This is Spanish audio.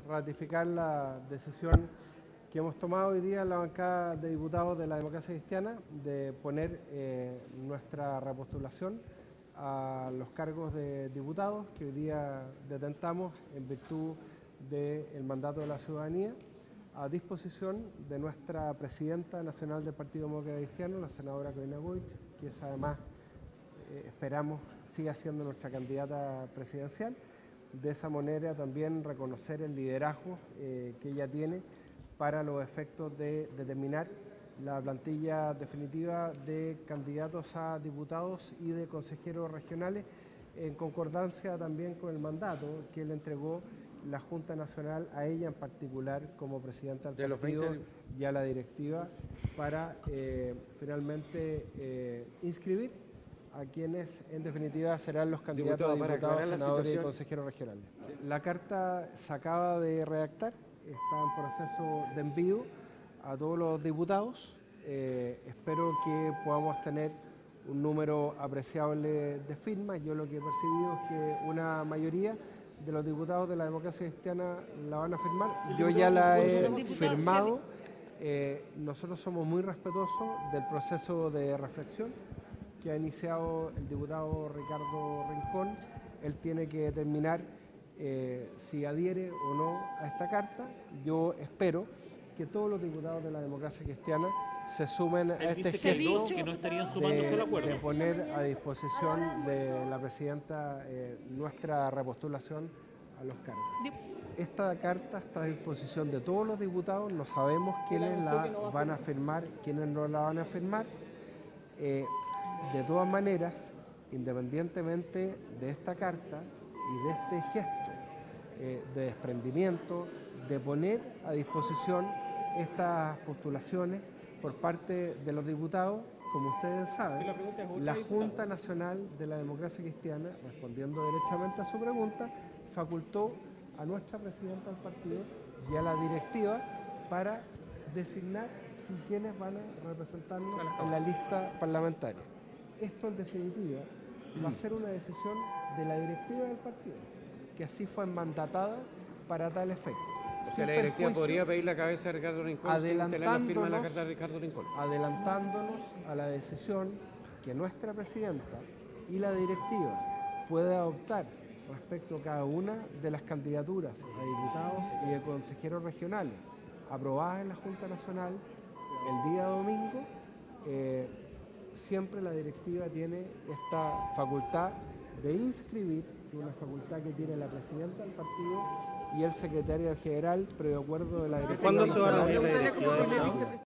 ratificar la decisión que hemos tomado hoy día en la bancada de diputados de la Democracia Cristiana de poner nuestra repostulación a los cargos de diputados que hoy día detentamos en virtud del mandato de la ciudadanía, a disposición de nuestra presidenta nacional del Partido Demócrata Cristiano, la senadora Corina Goich, que es además, esperamos, siga siendo nuestra candidata presidencial. De esa manera también reconocer el liderazgo que ella tiene para los efectos de determinar la plantilla definitiva de candidatos a diputados y de consejeros regionales, en concordancia también con el mandato que le entregó la Junta Nacional a ella en particular como presidenta del partido y a la directiva para finalmente inscribir a quienes en definitiva serán los candidatos a diputados, senadores y consejeros regionales. La carta se acaba de redactar, está en proceso de envío a todos los diputados. Espero que podamos tener un número apreciable de firmas. Yo lo que he percibido es que una mayoría de los diputados de la Democracia Cristiana la van a firmar. Yo ya la he firmado. Nosotros somos muy respetuosos del proceso de reflexión que ha iniciado el diputado Ricardo Rincón. Él tiene que determinar si adhiere o no a esta carta. Yo espero que todos los diputados de la Democracia Cristiana se sumen a este gesto que no estarían sumándose al acuerdo. de poner a disposición de la presidenta nuestra repostulación a los cargos. Esta carta está a disposición de todos los diputados, no sabemos quiénes la van a firmar, quiénes no la van a firmar. De todas maneras, independientemente de esta carta y de este gesto de desprendimiento, de poner a disposición estas postulaciones por parte de los diputados, como ustedes saben, la Junta Nacional de la Democracia Cristiana, respondiendo derechamente a su pregunta, facultó a nuestra presidenta del partido y a la directiva para designar quiénes van a representarnos en la lista parlamentaria. Esto, en definitiva, va a ser una decisión de la directiva del partido, que así fue mandatada para tal efecto. O sea, la directiva podría pedir la cabeza de Ricardo Rincón sin tener la firma de la carta de Ricardo Rincón. Adelantándonos a la decisión que nuestra presidenta y la directiva puede adoptar respecto a cada una de las candidaturas a diputados y de consejeros regionales aprobadas en la Junta Nacional el día domingo. Siempre la directiva tiene esta facultad de inscribir, una facultad que tiene la presidenta del partido y el secretario general, previo acuerdo de la directiva. ¿Cuándo se va a reunir la directiva?